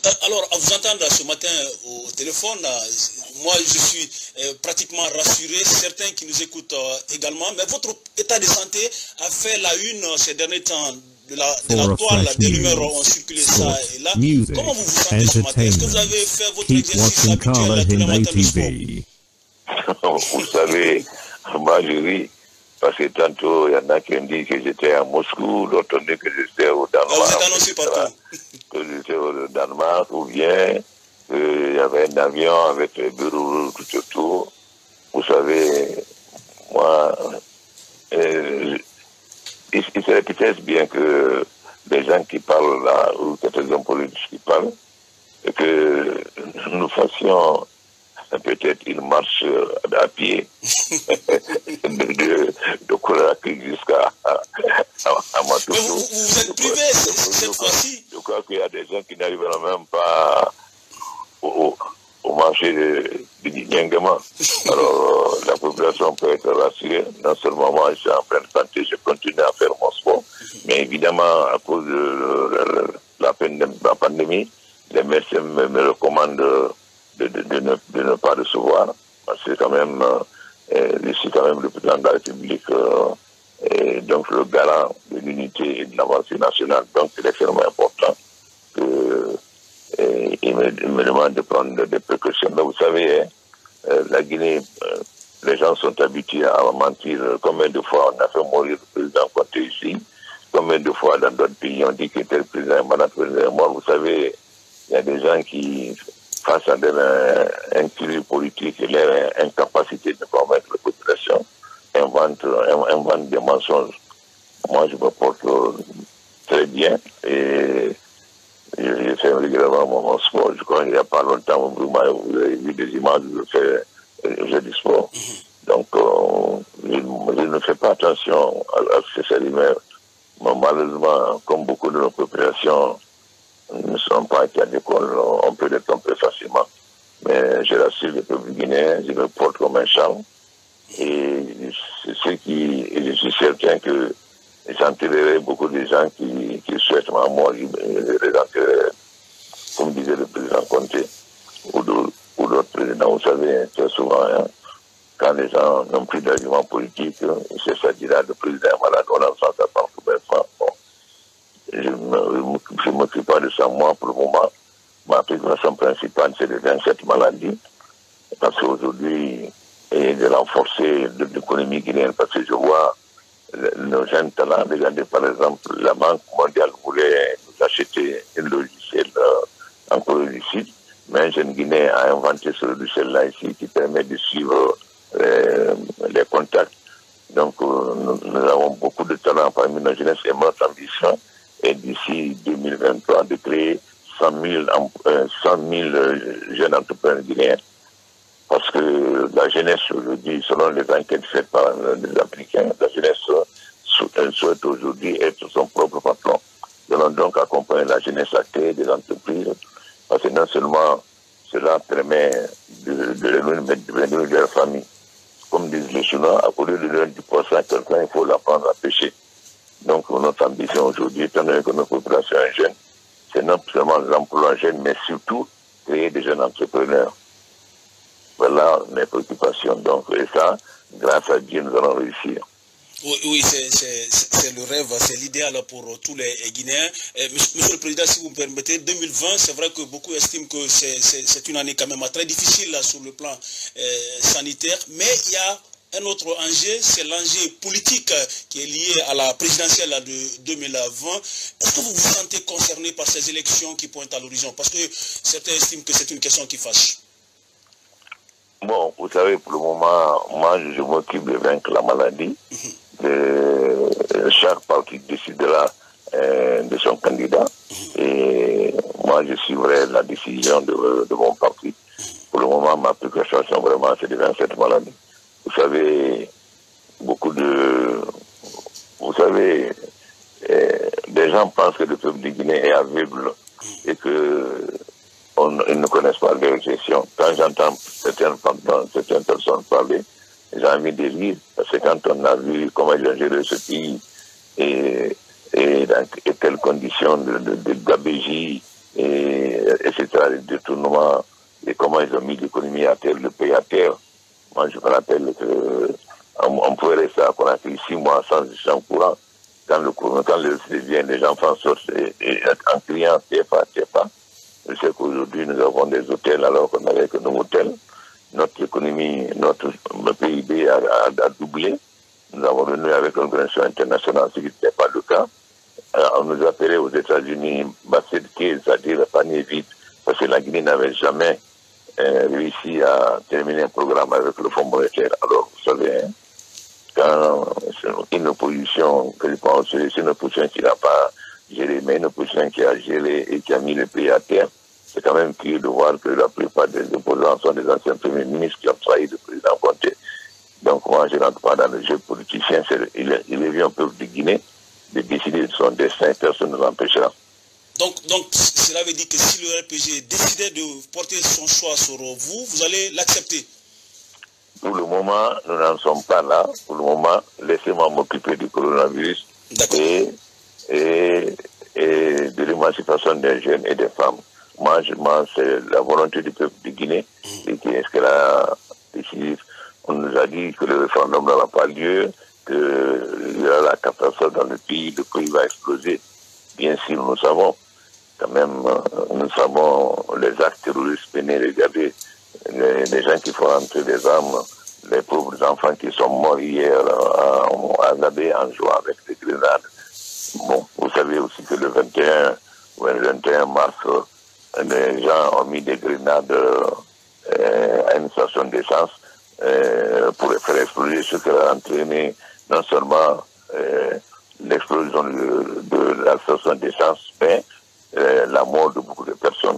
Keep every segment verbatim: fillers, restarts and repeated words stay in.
Alors, à vous entendre ce matin au téléphone, moi je suis pratiquement rassuré, certains qui nous écoutent également, mais votre état de santé a fait la une ces derniers temps de la, de la toile, des rumeurs ont circulé ça et là. Music, Comment vous vous sentez ce matin? Est-ce que vous avez fait votre keep exercice watching habituel Carla tous les Hyundai matins de sport? T V. Vous savez, moi je ris, parce que tantôt il y en a qui ont dit que j'étais à Moscou, d'autres ont dit que j'étais au Danemark. Ah, vous êtes annoncé partout. Que j'étais au Danemark, ou bien qu'il y avait un avion avec le bureau tout autour. Vous savez, moi, euh, il, il serait peut-être bien que les gens qui parlent là, ou quelques hommes politiques qui parlent, et que nous fassions peut-être une marche à pied de, de, de Conakry jusqu'à à, à Maputo. Mais vous, vous êtes privé cette fois-ci. Je crois qu'il y a des gens qui n'arriveront même pas au, au marché de, de Niangama. Alors, la population peut être rassurée. Non seulement moi, je suis en pleine santé, je continue à faire mon sport, mais évidemment, à cause de la, la pandémie, les médecins me, me recommandent De, de, de, ne, de ne pas recevoir, parce que quand même, euh, je suis quand même le président de la République, euh, et donc le garant de l'unité et de l'avancée nationale, donc c'est extrêmement important que et, il, me, il me demande de prendre des précautions. Mais vous savez, hein, euh, la Guinée, euh, les gens sont habitués à mentir. Combien de fois on a fait mourir le président Conté ici? Combien de fois dans d'autres pays on dit que tel président est malade, président est mort? Vous savez, il y a des gens qui, face à leur incurie politique et leur incapacité de convaincre la population, inventent, inventent des mensonges. Moi, je me porte très bien et je fais régulièrement mon sport. Je crois qu'il n'y a pas longtemps, vous avez vu des images où je fais, je du sport. Donc, euh, je, je ne fais pas attention à, à ces rumeurs. Mais malheureusement, comme beaucoup de nos populations, nous ne sommes pas à l'école, on peut les tromper facilement. Mais je rassure le peuple guinéen, je me porte comme un chant. Et c'est ce qui, et je suis certain que j'enterrerai beaucoup de gens qui, qui souhaitent ma mort, je les enterrerai, comme disait le président Conté, ou d'autres présidents. Vous savez, très souvent, hein, quand les gens n'ont plus d'arguments politiques, c'est ça dira le président est malade, on en sent ça par combien de fois. Bon. Je ne m'occupe pas de ça, moi, pour le moment. Ma préoccupation principale, c'est de vaincre cette maladie. Parce qu'aujourd'hui, et de renforcer l'économie guinéenne, parce que je vois nos jeunes talents. Regardez, par exemple, la Banque mondiale voulait nous acheter un logiciel euh, en Corée du Sud, mais un jeune Guinéen a inventé ce logiciel-là ici qui permet de suivre euh, les contacts. Donc, euh, nous, nous avons beaucoup de talents parmi nos jeunesses et notre ambition et d'ici deux mille vingt-trois de créer cent mille jeunes entrepreneurs guinéens. Parce que la jeunesse aujourd'hui, selon les enquêtes faites par les Africains, la jeunesse souhaite aujourd'hui être son propre patron. Nous allons donc accompagner la jeunesse à créer des entreprises, parce que non seulement cela permet de, de réunir leur famille. Comme disent les Chinois, à côté de donner du poisson à quelqu'un, il faut l'apprendre à pêcher. Donc, notre ambition aujourd'hui, étant donné que notre population est jeune, c'est non seulement l'emploi jeune, mais surtout créer des jeunes entrepreneurs. Voilà mes préoccupations. Donc, et ça, grâce à Dieu, nous allons réussir. Oui, oui c'est le rêve, c'est l'idéal pour tous les Guinéens. Et, Monsieur le Président, si vous me permettez, deux mille vingt, c'est vrai que beaucoup estiment que c'est une année quand même très difficile là, sur le plan euh, sanitaire, mais il y a un autre enjeu, c'est l'enjeu politique qui est lié à la présidentielle de deux mille vingt. Est-ce que vous vous sentez concerné par ces élections qui pointent à l'horizon? Parce que certains estiment que c'est une question qui fâche. Bon, vous savez, pour le moment, moi, je m'occupe de vaincre la maladie. Mm-hmm. de, chaque parti décidera euh, de son candidat. Mm-hmm. Et moi, je suivrai la décision de, de mon parti. Pour le moment, ma préoccupation, vraiment, c'est de vaincre cette maladie. Vous savez, beaucoup de... Vous savez, euh, des gens pensent que le peuple de Guinée est aveugle et que on, ils ne connaissent pas leur gestion. Quand j'entends certaines, certaines personnes parler, j'ai envie de lire, parce que quand on a vu comment ils ont géré ce pays et, et dans et quelles conditions de, de, de gabégie et, et cetera, les détournements, et comment ils ont mis l'économie à terre, le pays à terre. Moi, je me rappelle qu'on on pouvait rester à Conakry six mois sans échange courant. Quand le courant, quand le vient, les enfants sortent et, et, en criant T F A, T F A. Je sais qu'aujourd'hui, nous avons des hôtels alors qu'on n'avait que nos hôtels. Notre économie, notre P I B a, a, a doublé. Nous avons renoué avec l'organisation internationale, ce qui n'était pas le cas. Alors, on nous appelait aux États-Unis basket case, c'est-à-dire panier vide, parce que la Guinée n'avait jamais euh, réussi à terminer un programme avec le Fonds monétaire. Alors, vous savez, hein, quand une opposition, que je pense, c'est une opposition qui n'a pas géré, mais une opposition qui a géré et qui a mis le pays à terre, c'est quand même curieux de voir que la plupart des opposants sont des anciens premiers ministres qui ont trahi le président Conté. Donc moi, je n'entre pas dans le jeu politicien. Il, il est venu au peuple de Guinée de décider de son destin, personne ne l'empêchera. Donc, donc, cela veut dire que si le R P G décidait de porter son choix sur vous, vous allez l'accepter? Pour le moment, nous n'en sommes pas là. Pour le moment, laissez-moi m'occuper du coronavirus et, et, et de l'émancipation des jeunes et des femmes. Moi, je pense que c'est la volonté du peuple de Guinée et qui est ce qu'elle a décidé. On nous a dit que le référendum n'aura pas lieu, qu'il y aura la catastrophe dans le pays, le pays va exploser. Bien sûr, nous savons. Quand même, nous savons les actes terroristes pénés. Regardez, les, les gens qui font entrer des armes, les pauvres enfants qui sont morts hier à, à Agabé en jouant avec des grenades. Bon, vous savez aussi que le vingt et un, ou le vingt et un mars, les gens ont mis des grenades euh, à une station d'essence euh, pour les faire exploser, ce qui a entraîné non seulement euh, l'explosion de, de la station d'essence, mais euh, la mort de beaucoup de personnes.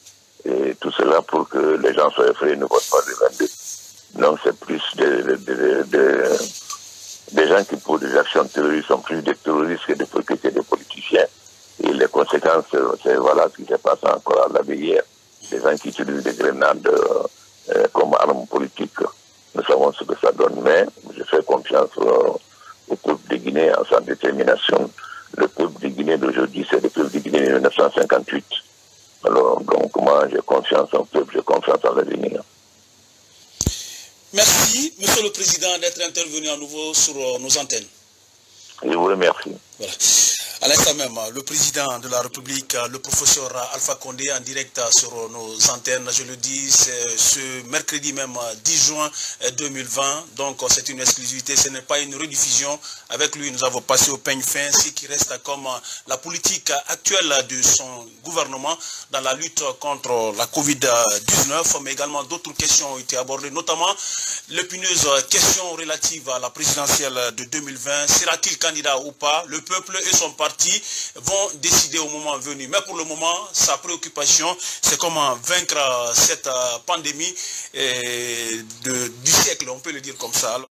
Et tout cela pour que les gens soient effrayés, ne votent pas le vingt-deux. Donc c'est plus des, des, des, des, des gens qui pour des actions terroristes sont plus des terroristes que des, que des politiciens. Et les conséquences, c'est voilà ce qui s'est passé encore à la veille hier. Des gens qui utilisent des grenades euh, comme armes politiques. Nous savons ce que ça donne, mais je fais confiance euh, au peuple de Guinée en sa détermination. Le peuple de Guinée d'aujourd'hui, c'est le peuple de Guinée de mille neuf cent cinquante-huit. Alors, donc moi, j'ai confiance en peuple, j'ai confiance en l'avenir. Merci, Monsieur le Président, d'être intervenu à nouveau sur nos antennes. Je vous remercie. Voilà. À l'instant même, le président de la République, le professeur Alpha Condé, en direct sur nos antennes, je le dis, c'est ce mercredi même dix juin deux mille vingt. Donc c'est une exclusivité, ce n'est pas une rediffusion. Avec lui, nous avons passé au peigne fin, ce qui reste comme la politique actuelle de son gouvernement dans la lutte contre la Covid dix-neuf, mais également d'autres questions ont été abordées, notamment l'épineuse question relative à la présidentielle de deux mille vingt. Sera-t-il candidat ou pas? Le peuple et son parti vont décider au moment venu. Mais pour le moment, sa préoccupation, c'est comment vaincre cette pandémie de, du siècle, on peut le dire comme ça.